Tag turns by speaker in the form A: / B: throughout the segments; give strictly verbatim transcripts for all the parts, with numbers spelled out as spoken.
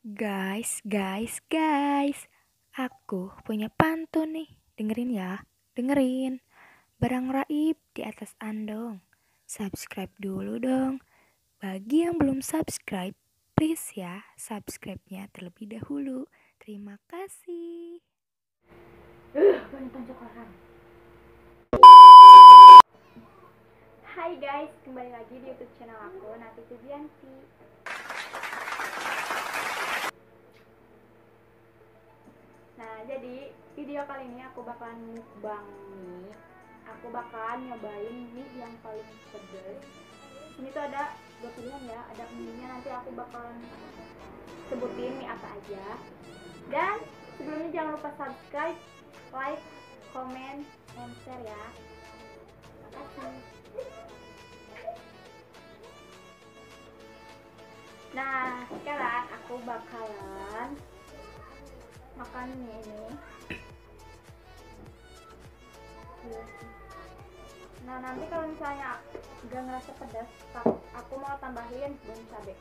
A: Guys, guys, guys. Aku punya pantun nih. Dengerin ya, dengerin. Barang raib di atas andong. Subscribe dulu dong. Bagi yang belum subscribe, please ya, subscribe-nya terlebih dahulu. Terima kasih.
B: Uh, banyak tonjok orang. Hai guys, kembali lagi di YouTube channel aku, Nati Tubianti. Nah, jadi video kali ini aku bakalan mukbang mie. Aku bakalan nyobain mie yang paling pedas. Ini tuh ada dua pilihan ya, ada mie-nya, nanti aku bakalan sebutin mie apa aja. Dan sebelumnya jangan lupa subscribe, like, comment, and share ya. Terima kasih. Nah, sekarang aku bakalan makan mie ini. Nah, nanti kalau misalnya gak ngerasa pedas, aku mau tambahin daun cabai.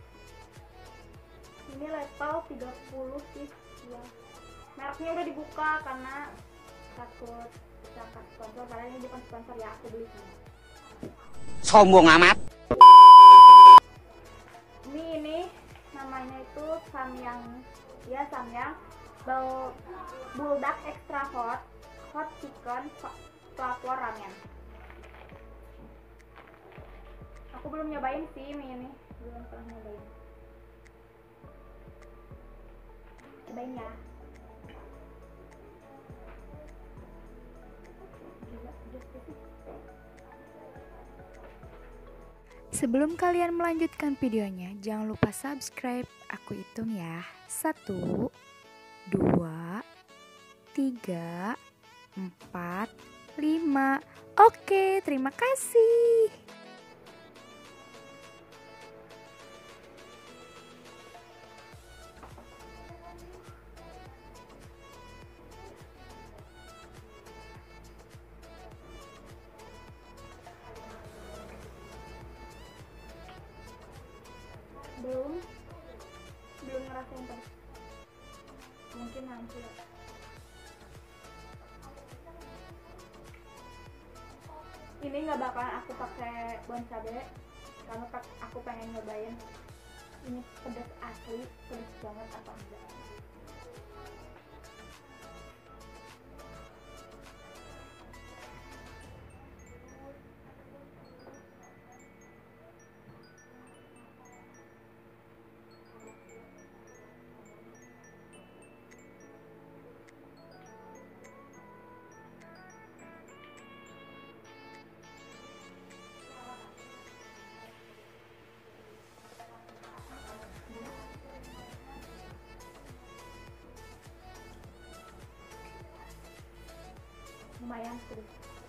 B: Ini level tiga puluh sih ya. Mereknya udah dibuka karena takut dapat sponsor, karena ini bukan sponsor ya, aku beli sama.
C: Sombong amat.
B: Mie ini namanya itu samyang, ya samyang buldak extra hot hot chicken flavor ramen. Aku belum nyobain sih mie ini, belum pernah nyobain. Cobain ya.
A: Sebelum kalian melanjutkan videonya, jangan lupa subscribe. Aku hitung ya. Satu, dua, tiga, empat, lima. Oke, terima kasih.
B: belum belum ngerasain pedas, mungkin nanti ya. Ini nggak bakalan aku pakai bon cabe karena aku pengen nyobain ini pedas asli, pedas banget apa enggak. Lumayan pedas.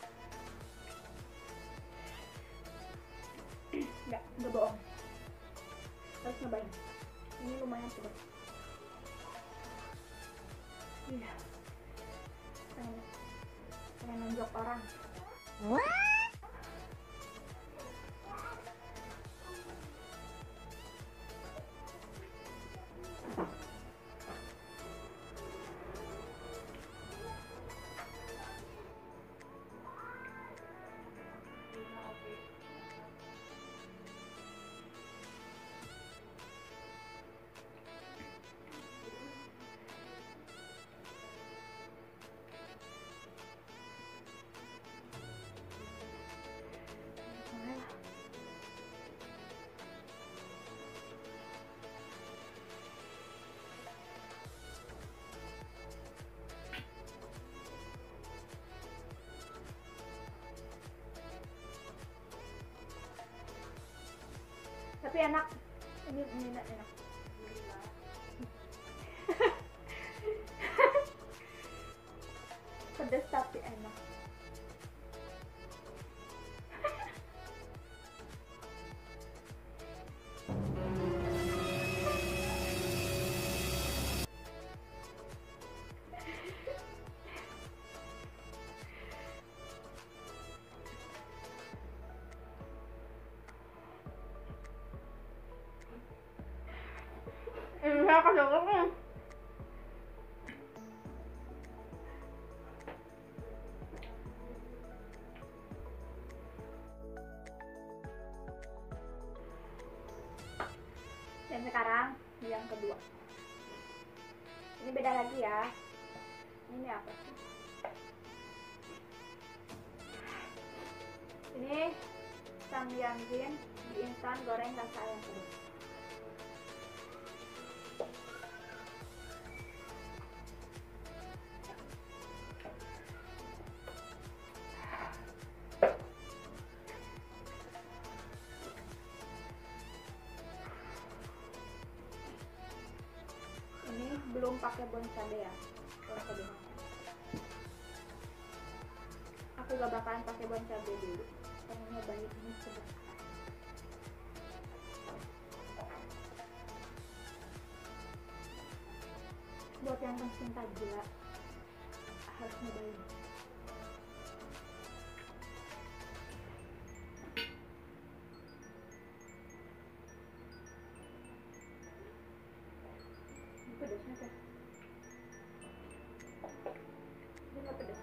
B: Enggak, enggak bohong. Harus nyobain. Ini lumayan pedas. Iya. Pengen, pengen nonjok orang. Tapi enak, ini ini enak, enak. Pedas tapi enak. Hmm, saya kasih hmm. Dan sekarang yang kedua. Ini beda lagi ya. Ini apa sih? Ini samyangin di instan goreng rasa ayam pedas. Ini belum pakai bon cabe ya. Bon cabe. Aku gak bakalan pakai bon cabe dulu. Karena nyobain ini sedap. Buat yang pencinta gula harus nyobain. Ini pedasnya tuh. Ini nggak pedas.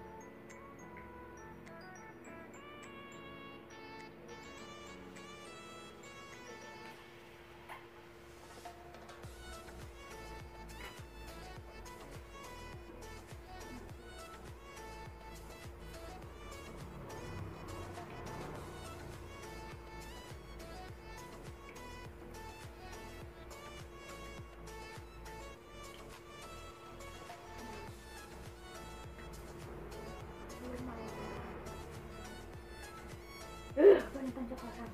B: Uh, banyak tanjakan.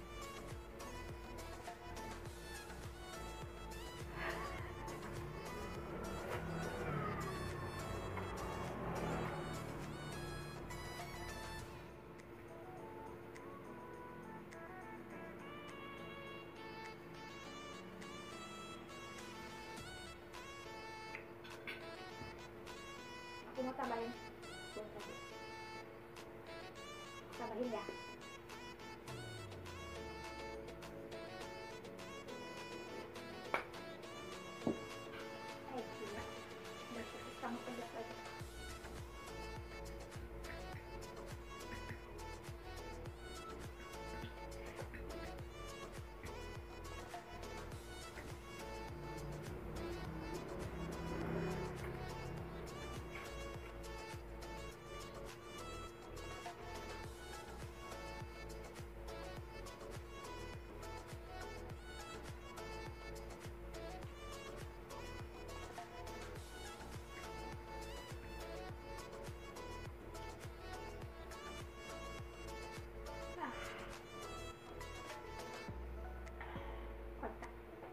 B: Aku mau tambahin bon cabe. Tambahin ya. Eh, gila. Udah cukup sama pedas lagi. Kocak.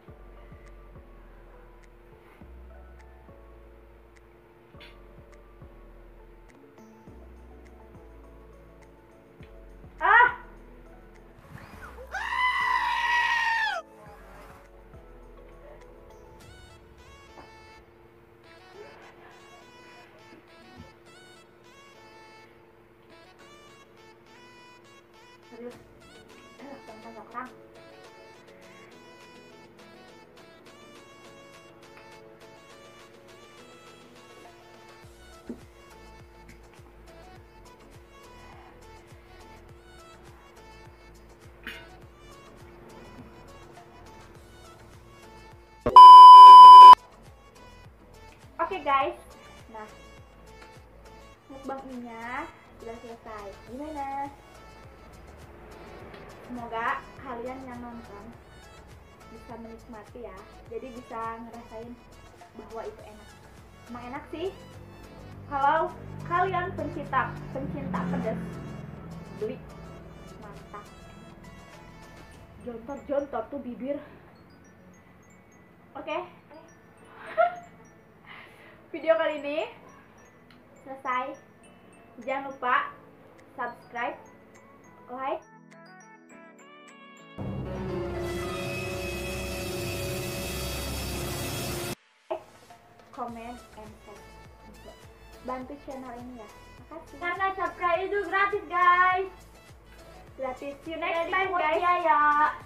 B: Ah! Serius. Eh, jangan kurang. Oke guys, nah mukbangnya sudah selesai. Gimana? Semoga kalian yang nonton bisa menikmati ya. Jadi bisa ngerasain bahwa itu enak. Emang enak sih. Kalau kalian pencinta pencinta pedas, beli, mantap. Jontor-jontor tuh bibir. Oke. Video kali ini selesai. Jangan lupa subscribe, like, comment, and share. Bantu channel ini ya. Makasih.
D: Karena subscribe itu gratis guys.
B: Gratis. See you next
D: Jadi
B: time
D: buat
B: guys.
D: biaya.